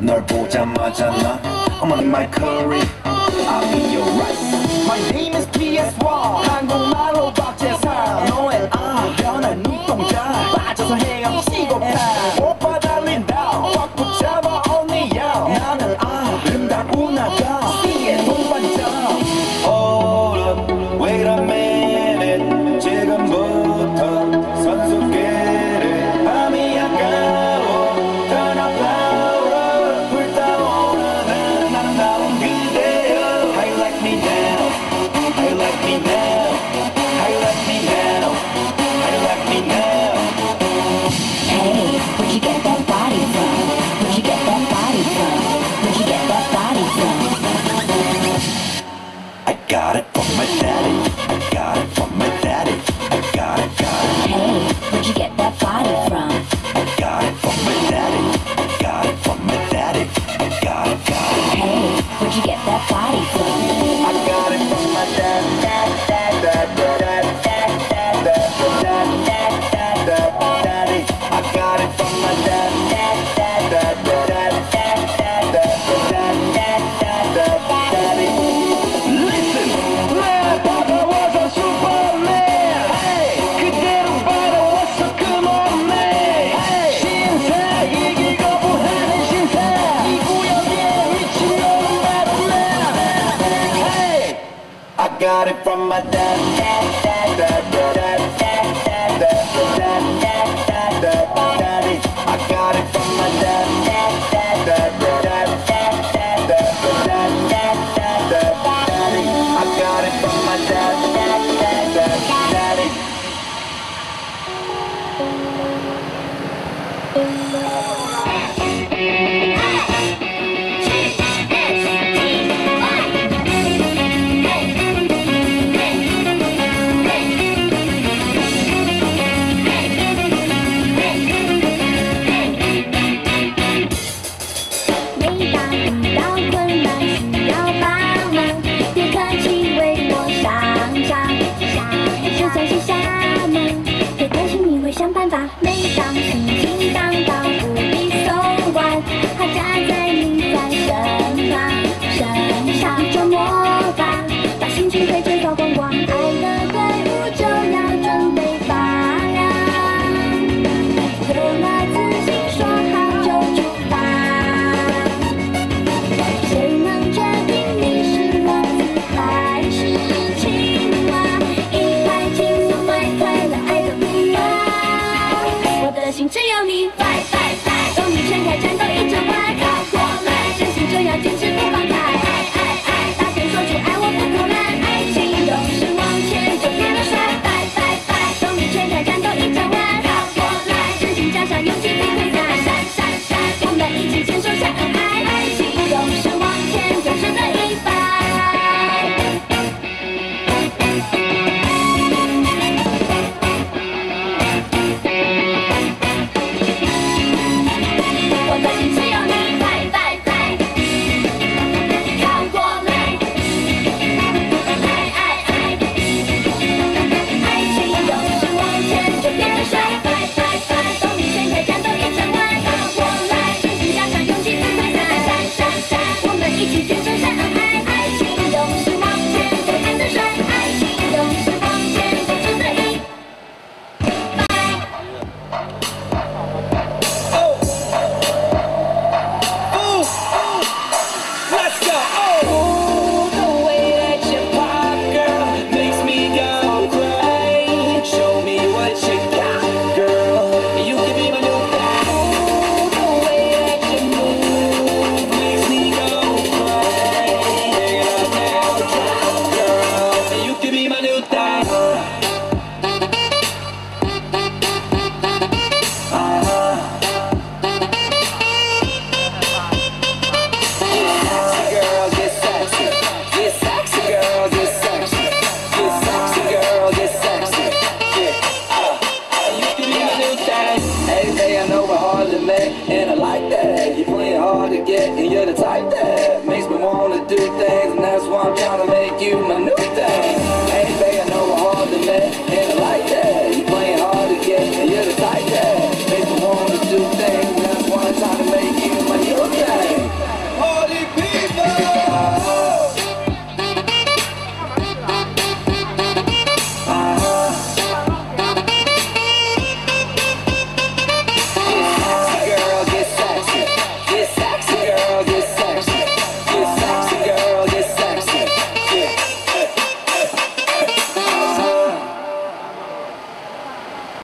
널 보자마자 나 I'm on my curry I'll be your rice My name is PS1 한국말로 박재상 너의 변한 눈동자 빠져서 헤엄치고 가 오빠 달린다 꽉 붙잡아 only you 나는 아름다운 나가 C의 동반자 Hold up wait a minute 지금부터 선수끼리 밤이 아까워 Turn up louder 불타오르는 아름다운 그대여 How you like me now How you like me now How you like me now How you like me now Hey, where'd you get that body from? Where'd you get that body from? Where'd you get that body from? I got it from my daddy I got it from my daddy I got it Hey, where'd you get that body from? I got it from my daddy I got it from my daddy I got it Hey, where'd you get that body from? I got it from my daddy I got it from my daddy Listen, 내 받아와서 슈퍼맨 그대로 받아왔어 come on man 신세 이길 거부하는 신세 이 구역에 미친놈은 바로 나 I got it from my daddy I got it from my daddy I got it from my daddy 每当遇到困难需要帮忙，别客气为我上场。就算是厦门，别担心你会想办法。每当心情荡到无力送完，他站在你在身旁，身上一种魔法，把心情推着走光光。爱的队伍就要准备发亮，有了自信说好就出发。谁能决定你是王子还是青蛙？一拍轻松买快乐，爱的不完。我的心只有你，拜拜拜！动力全开，战斗一整晚，靠过来，真心就要坚持不放开。大声说出爱我不偷懒，爱情总是往前就变得帅。拜拜拜！动力全开，战斗一整晚，靠过来，真心加上勇气不退散。闪闪闪，我们一起牵手相爱，爱情总是往前走着的一半。我的心只有你，拜拜拜，靠过来，爱情总是往前就变得帅，拜拜拜，动力全开，战斗一整晚，靠过来，真心加上勇气不退散，闪闪闪，我们一起牵手相爱，爱情总是往前就变得帅，爱情总是往前走着的一半。 Let's go! Oh, the way that you pop, girl, makes me go crazy. Show me what you got, girl. You can be my new guy. Oh, the way that you move makes me go crazy. Girl, you can be my new guy. Girl, get sexy. Get sexy, girl, get sexy. Get sexy, girl, get sexy. Yeah, you can be my new thing. Hey, I know we're hard to make, and I like that. You play hard to get, and you're the type that